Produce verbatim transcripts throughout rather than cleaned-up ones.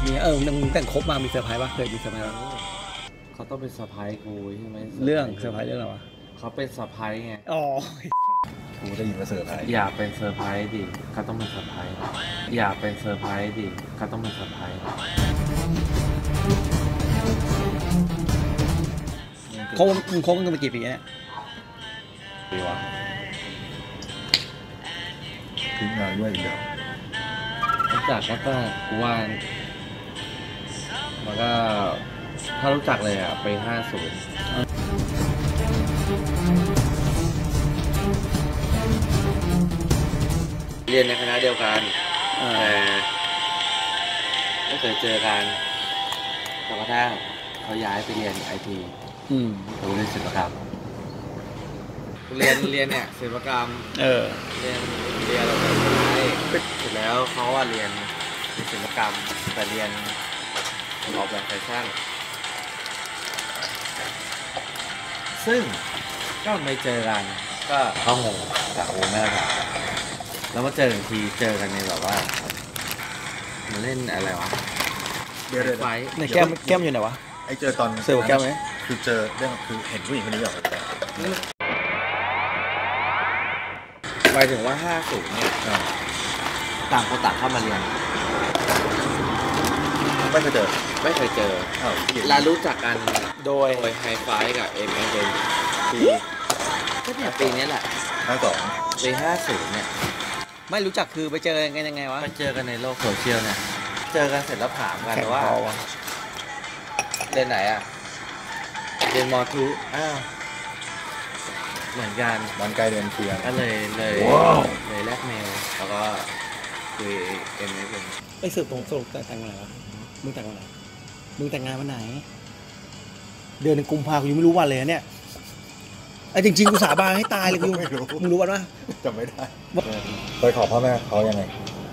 มีเออมึงแต่งครบมามีเซอร์ไพรส์ปะเคยมีเซอร์ไพรส์ปะเขาต้องเป็นเซอร์ไพรส์กูใช่ไหมเรื่องเซอร์ไพรส์เรื่องอะไรวะเขาเป็นเซอร์ไพรส์ไงอ๋อกูได้ยินว่าเซอร์ไพรส์อยากเป็นเซอร์ไพรส์ดิเขาต้องเป็นเซอร์ไพรส์อยากเป็นเซอร์ไพรส์ดิเขาต้องเป็นเซอร์ไพรส์คบมึงคบกันมากี่ปีเนี่ยปีวะทิ้งงานด้วยอีกเดี๋ยวรู้จักก็ต้องกูว่ามันก็ถ้ารู้จักเลยอ่ะไปห้าศูนย์เรียนในคณะเดียวกันแต่ไม่เคยเจอกันจนกระทั่งเขาย้ายไปเรียนไอทีเขาเรียนศิลปกรรมเรียนเรียนเนี่ยศิลปกรรมเออเรียนเรียนอะไรไปเสร็จแล้วเขาว่าเรียนศิลปกรรมแต่เรียนออกแบบแฟชั่นซึ่งก็ไม่เจอกันก็เขางงกับโอแม่แบบแล้วมาเจออีกทีเจอกันในแบบว่ามาเล่นอะไรวะเดี๋ยวเดี๋ยวไฟในแก้มแก้มอยู่ไหนวะไอเจอตอนเซลล์แก้มไหมคือเจอเรื่องคือเห็นผู้หญิงคนนี้เหรอหมายถึงว่าห้าสูงเนี่ยต่างคนต่างเข้ามาเรียนไม่เคยเจอไม่เคยเจอเรารู้จักกันโดยไฮไฟกับเอ็มเอ็มปีก็เนี่ยปีนี้แหละห้าสองปีห้าศูนย์เนี่ยไม่รู้จักคือไปเจอกันยังไงวะไปเจอกันในโลกโซเชียลเนี่ยเจอกันเสร็จแล้วถามกันว่าเรียนไหนอ่ะเรียนมอทูอ้าวเหมือนกันบ้านไกลเรียนเคียงก็เลยเลยเลยแลกเมลแล้วก็คุยเอ็มเอ็มไปสืบตรงสรุปแต่งงานอะไรวะมึงแต่งวันไหนมึงแต่งงานวันไหนเดือนกุมภาพันธ์กูยังไม่รู้วันเลยเนี่ยไอ้จริงๆกูสาบานให้ตายเลยกูไม่รู้มึงรู้วันปะจำไม่ได้ไปขอพ่อแม่เขายังไง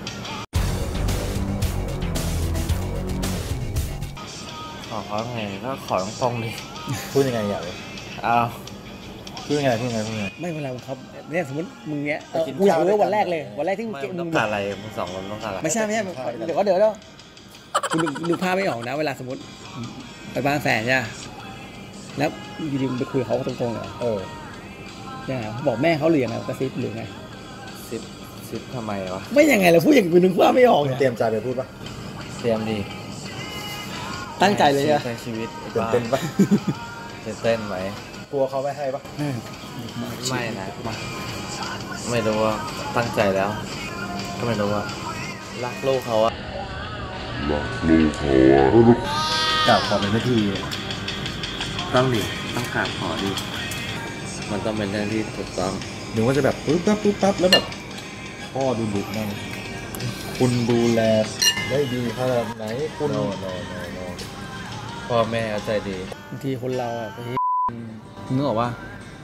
ขอเขาไงก็ขอตรงๆดิพูดยังไงอยากเลยอ้าวพูดยังไงพูดยังไงพูดยังไงไม่เวลาครับเนี่ยสมมติมึงเนี้ยกูอยากรู้วันแรกเลยวันแรกที่มึงต้องการอะไรมึงสองคนต้องการอะไรไม่ใช่ไม่ใช่เดี๋ยวก็เดี๋ยวแล้วคุณดูภาพไม่ออกนะเวลาสมมติไปบ้านแฟนใช่ไหมแล้วอยู่ดีมึงไปคุยเขาตรงๆเลยเออยังไงบอกแม่เขาหรือยังไงกระซิบหรือไงซิปซิปทำไมวะไม่ยังไงเราพูดอย่างกูนึกว่าไม่ออกเตรียมใจไปพูดปะเตรียมดีตั้งใจเลยใช่ชีวิตตื่นเต้นปะตื่นเต้นไหมกลัวเขาไม่ให้ปะไม่นะไม่รู้ว่าตั้งใจแล้วก็ไม่รู้ว่ารักลูกเขาอะรักลูกเขาอะกราบขอเป็นพิธีต้องดิต้องกราบขอดิมันต้องเป็นเรื่องที่ถูกต้องหรือว่าจะแบบปุ๊บปั๊บปุ๊บปั๊บแล้วแบบพ่อดูดุนั่งคุณดูแลได้ดีขนาดไหนคุณโน่โน่โน่โน่พ่อแม่เอาใจดีบางทีคนเราอะไปนึกออกว่า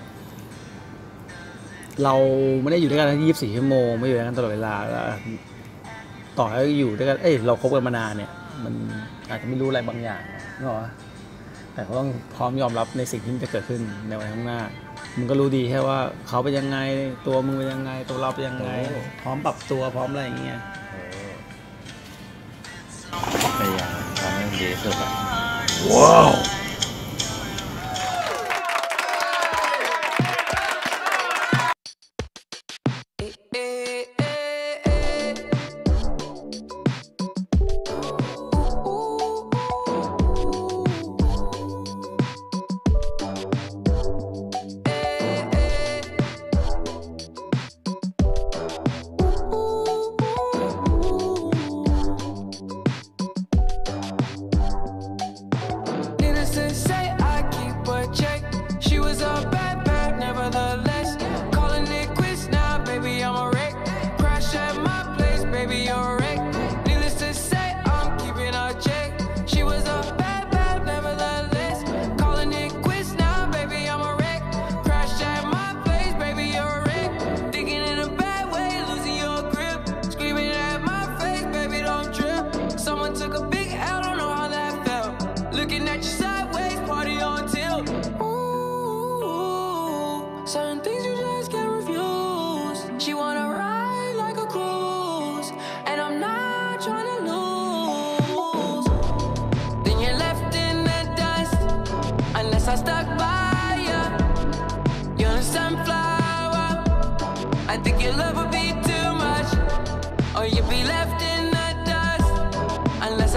เราไม่ได้อยู่ด้วยกันยี่สิบสี่ชั่วโมงไม่อยู่ด้วยกันตลอดเวลาแล้วต่อให้อยู่ด้วยกันเอ้ยเราคบกันมานานเนี่ยมันอาจจะไม่รู้อะไรบางอย่างนึกออกว่าแต่เขาต้องพร้อมยอมรับในสิ่งที่จะเกิดขึ้นในวันข้างหน้ามึงก็รู้ดีแค่ว่าเขาเป็นยังไงตัวมึงเป็นยังไงตัวเราเป็นยังไงพร้อมปรับตัวพร้อมอะไรอย่างเงี้ยพยายามทำให้ดีสุดอะว้าว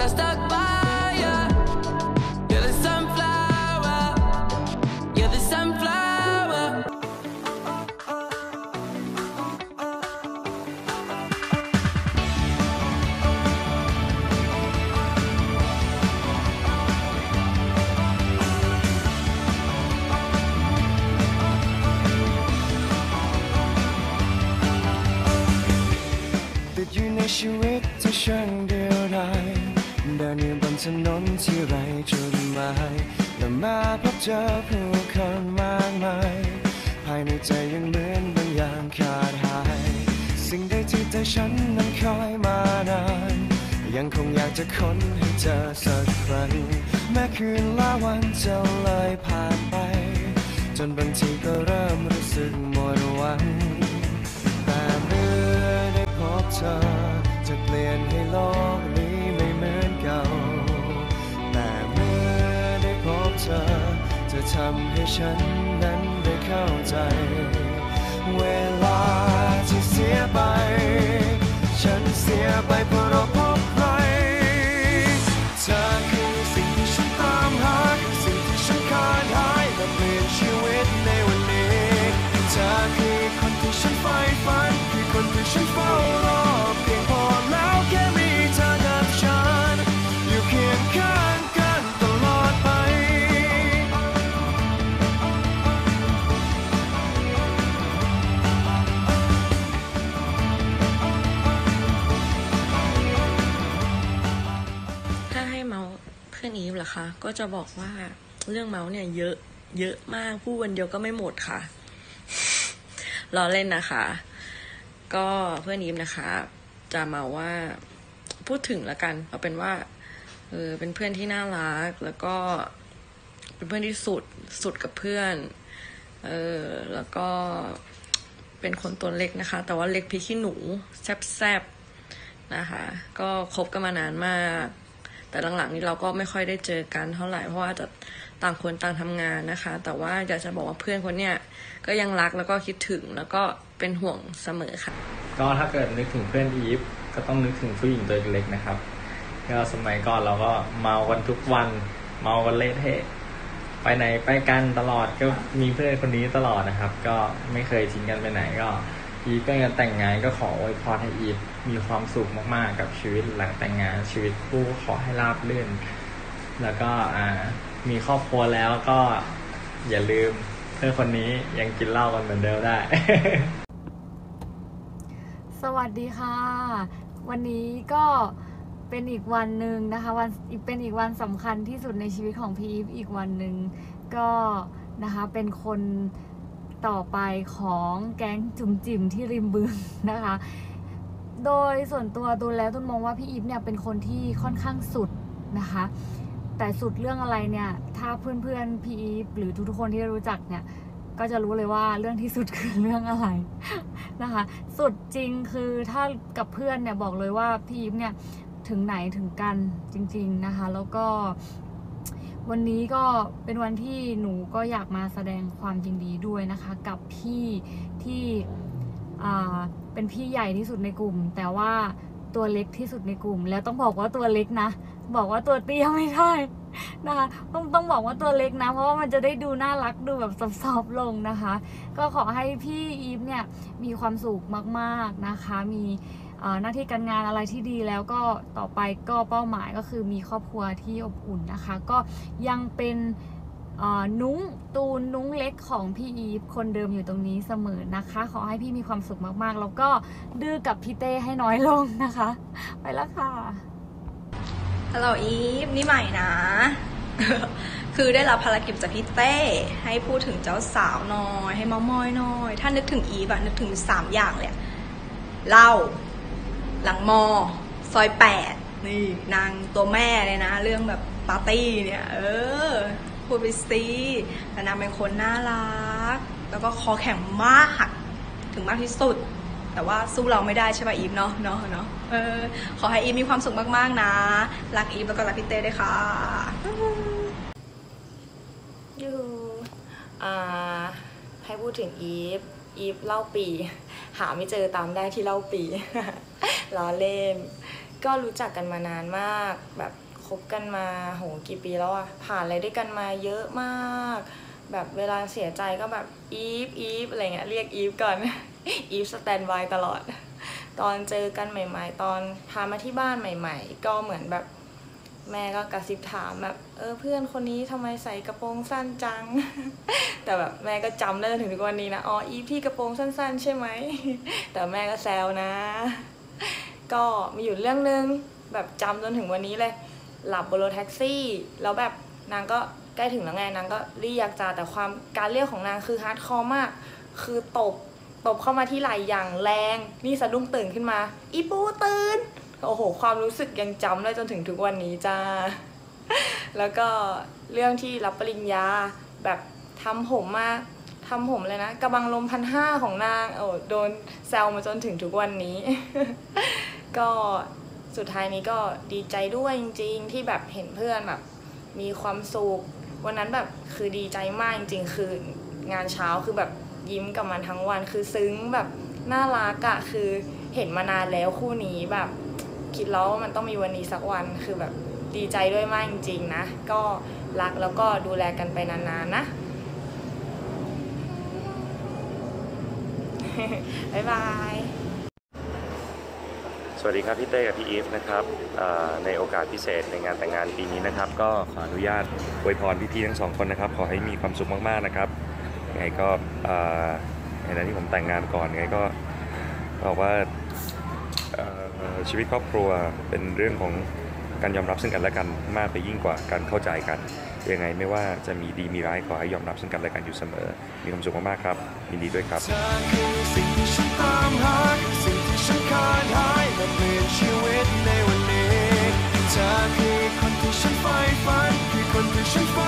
I stuck by ya. You're the sunflower. You're the sunflower.ติดอยู่ในชีวิตที่ช่างเดียวดายเดินอยู่บนถนนที่ไร้จุดหมายและมาพบเจอผู้คนมากมายภายในใจยังเหมือนบางอย่างขาดหายสิ่งใดที่ใจฉันนั้นคอยมานานยังคงอยากจะค้นให้เจอสักครั้งแม้คืนและวันจะเลยผ่านไปจนบางทีก็เริ่มรู้สึกหมดหวังแต่เมื่อได้พบเธอจะเปลี่ยนให้โลกนี้ไม่เหมือนเก่าแต่เมื่อได้พบเธอจะทำให้ฉันนั้นได้เข้าใจเวลาที่เสียไปฉันเสียไปเพราะเราพบใครเธอคือสิ่งที่ฉันตามหาคือสิ่งที่ฉันขาดหายและเปลี่ยนชีวิตในวันนี้เธอคือคนที่ฉันใฝ่ฝันคือคนที่ฉันเฝ้ารอเพียงพอแล้วแค่มีเธอกับฉันอยู่เคียงข้างกันตลอดไปถ้าให้เมาส์เพื่อนอีฟเหรอคะก็จะบอกว่าเรื่องเมาส์เนี่ยเยอะเยอะมากพูดวันเดียวก็ไม่หมดค่ะ ล้อเล่นนะคะ ก็เพื่อนอีฟนะคะ จะเมาว่าพูดถึงละกันเอาเป็นว่าเออเป็นเพื่อนที่น่ารักแล้วก็เป็นเพื่อนที่สุดสุดกับเพื่อนเออแล้วก็เป็นคนตัวเล็กนะคะ แต่ว่าเล็กพี่ขี้หนูแซบๆนะคะ ก็คบกันมานานมากแต่หลังๆนี้เราก็ไม่ค่อยได้เจอกันเท่าไหร่เพราะว่าจะต่างคนต่างทำงานนะคะแต่ว่าอยากจะบอกว่าเพื่อนคนเนี้ยก็ยังรักแล้วก็คิดถึงแล้วก็เป็นห่วงเสมอค่ะก็ถ้าเกิดนึกถึงเพื่อนอีฟก็ต้องนึกถึงผู้หญิงตัวเล็กนะครับก็สมัยก่อนเราก็เมากันทุกวันเมากันเละเทะไปไหนไปกันตลอดก็มีเพื่อนคนนี้ตลอดนะครับก็ไม่เคยทิ้งกันไปไหนก็อีฟก็ยังแต่งงานก็ขออวยพรให้อีฟมีความสุขมากๆกับชีวิตหลังแต่งงานชีวิตคู่ขอให้ราบรื่นแล้วก็อ่ามีครอบครัวแล้วก็อย่าลืมเพื่อนคนนี้ยังกินเหล้ากันเหมือนเดิมได้สวัสดีค่ะวันนี้ก็เป็นอีกวันหนึ่งนะคะวันอีกเป็นอีกวันสำคัญที่สุดในชีวิตของพี่อีฟอีกวันหนึ่งก็นะคะเป็นคนต่อไปของแก๊งจุ๋มจิ๋มที่ริมบึงนะคะโดยส่วนตัวตูนแล้วตูนมองว่าพี่อีฟเนี่ยเป็นคนที่ค่อนข้างสุดนะคะแต่สุดเรื่องอะไรเนี่ยถ้าเพื่อนๆพี่อีฟหรือทุกๆคนที่รู้จักเนี่ยก็จะรู้เลยว่าเรื่องที่สุดคือเรื่องอะไรนะคะสุดจริงคือถ้ากับเพื่อนเนี่ยบอกเลยว่าพี่อีฟเนี่ยถึงไหนถึงกันจริงๆนะคะแล้วก็วันนี้ก็เป็นวันที่หนูก็อยากมาแสดงความยินดีด้วยนะคะกับพี่ที่อ่าเป็นพี่ใหญ่ที่สุดในกลุ่มแต่ว่าตัวเล็กที่สุดในกลุ่มแล้วต้องบอกว่าตัวเล็กนะบอกว่าตัวเตี้ยไม่ได้นะคะต้องต้องบอกว่าตัวเล็กนะเพราะว่ามันจะได้ดูน่ารักดูแบบซอฟๆลงนะคะก็ขอให้พี่อีฟเนี่ยมีความสุขมากๆนะคะมีหน้าที่การงานอะไรที่ดีแล้วก็ต่อไปก็เป้าหมายก็คือมีครอบครัวที่อบอุ่นนะคะก็ยังเป็นนุ้งตูนนุ้งเล็กของพี่อีฟคนเดิมอยู่ตรงนี้เสมอนะคะขอให้พี่มีความสุขมากๆแล้วก็ดื้อกับพี่เต้ให้น้อยลงนะคะไปแล้วค่ะฮัลโหลอีฟนี่ใหม่นะ คือได้รับภารกิจจากพี่เต้ให้พูดถึงเจ้าสาวน้อยให้เมามอยน้อยถ้านึกถึงอีฟอะนึกถึงสามอย่างเลยเหล้าหลังมอซอยแปดนี่นางตัวแม่เลยนะเรื่องแบบปาร์ตี้เนี่ยเออพูดไปสิแต่นางเป็นคนน่ารักแล้วก็คอแข็งมากถึงมากที่สุดแต่ว่าสู้เราไม่ได้ใช่ป่ะอีฟเนาะเนาะเนาะเออขอให้อีฟมีความสุขมากๆนะรักอีฟแล้วก็รักพี่เต้ด้วยค่ะยูอ่าให้พูดถึงอีฟอีฟเล่าปีหาไม่เจอตามได้ที่เล่าปี ล้อเล่นก็รู้จักกันมานานมากแบบคบกันมาโหกี่ปีแล้วอะผ่านอะไรด้วยกันมาเยอะมากแบบเวลาเสียใจก็แบบอีฟอีฟอะไรเงี้ยเรียกอีฟก่อน อีฟสแตนบายตลอดตอนเจอกันใหม่ๆตอนพามาที่บ้านใหม่ๆก็เหมือนแบบแม่ก็กระซิบถามแบบเออเพื่อนคนนี้ทำไมใส่กระโปรงสั้นจัง แต่แบบแม่ก็จำได้ถึงทุกวันนี้นะอ๋ออีฟที่กระโปรงสั้นๆใช่ไหม แต่แม่ก็แซวนะ ก็มีอยู่เรื่องนึงแบบจำจนถึงวันนี้เลยหลับบนรถแท็กซี่แล้วแบบนางก็ใกล้ถึงแล้วไงนางก็เรียกจ้าแต่ความการเรียกของนางคือฮาร์ดคอร์มากคือตบตบเข้ามาที่ไหล่อย่างแรงนี่สะดุ้งตื่นขึ้นมาอีปูตื่นโอ้โหความรู้สึกยังจำได้จนถึงทุกวันนี้จ้า แล้วก็เรื่องที่รับปริญญาแบบทำผมมาทำผมเลยนะกระบังลมพันห้าของนางโอ้โดนแซวมาจนถึงทุกวันนี้ ก็สุดท้ายนี้ก็ดีใจด้วยจริงๆที่แบบเห็นเพื่อนแบบมีความสุขวันนั้นแบบคือดีใจมากจริงๆคืองานเช้าคือแบบยิ้มกับมันทั้งวันคือซึ้งแบบน่ารักอะคือเห็นมานานแล้วคู่นี้แบบคิดแล้วว่ามันต้องมีวันนี้สักวันคือแบบดีใจด้วยมากจริงๆนะก็รักแล้วก็ดูแลกันไปนานๆนะ บ๊ายบายสวัสดีครับพี่เต้กับพี่อีฟนะครับในโอกาสพิเศษในงานแต่งงานปีนี้นะครับก็ขออนุญาตอวยพรพี่ๆทั้งสองคนนะครับขอให้มีความสุขมากๆนะครับไงก็ในนั้นที่ผมแต่งงานก่อนไงก็บอกว่าชีวิตครอบครัวเป็นเรื่องของการยอมรับซึ่งกันและกันมากไปยิ่งกว่าการเข้าใจกันยังไงไม่ว่าจะมีดีมีร้ายขอให้ยอมรับซึ่งกันและกันอยู่เสมอมีความสุขมากๆครับยินดีด้วยครับเธอคือสิ่งที่ฉันตามหาสิ่งที่ฉันขาดหายและเปลี่ยนชีวิตในวันนี้เธอคือคนที่ฉันใฝ่ฝันคือคนที่ฉันฝัน